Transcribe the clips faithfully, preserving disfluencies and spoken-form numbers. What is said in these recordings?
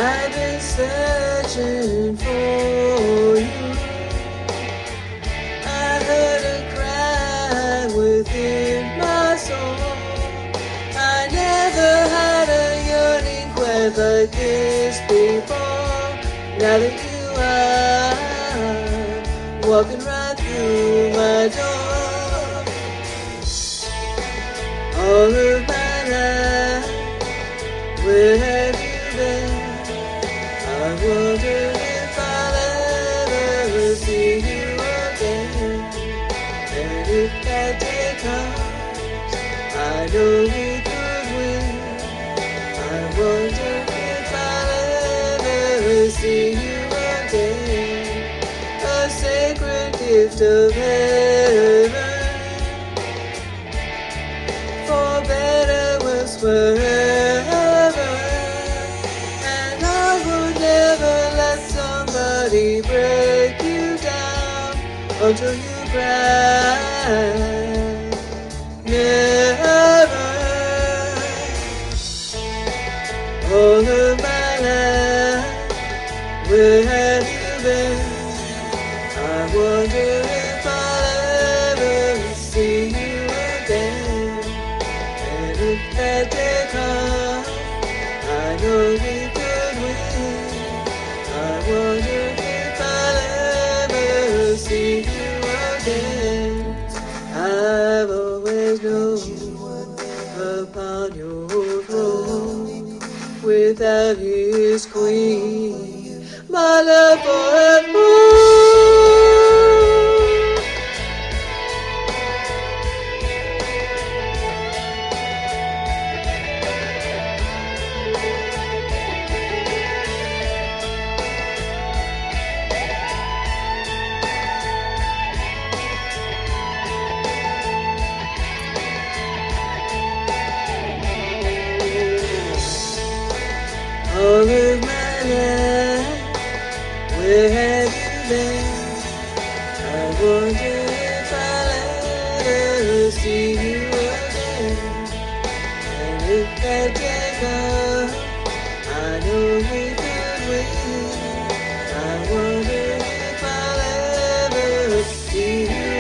I've been searching for you. I heard a cry within my soul. I never had a yearning quite like this before. Now that you are walking right through my door, all of my life, where have you been? I wonder if I'll ever see you again. And if that day comes, I know we could win. I wonder if I'll ever see you again. A sacred gift of heaven, for better, worse, forever. And I would never let somebody break you down until you cry. Never. All of my life, where have you been? I wonder if I'll ever see you again. And if that day comes, I know we could win. I wonder if I'll ever see you again. I've always known upon your throne, without his queen, my love forever. All of my life, where have you been? I wonder if I'll ever see you again. And if that day comes, I know we could win. I wonder if I'll ever see you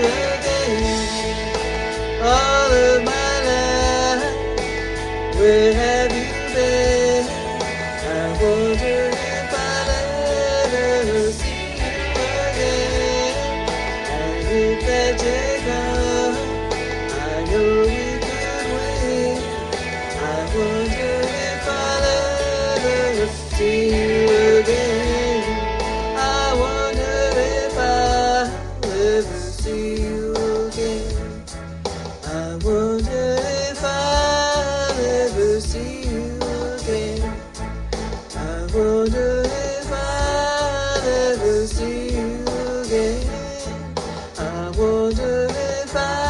again. All of my life, where have you been? I wonder if I'll ever see you again. And if that day comes, I know we could win. I wonder if I'll ever see you again. I wonder if I'll ever see you again. I wonder if I'll ever see you again. I wonder if I'll ever see you again. I wonder if I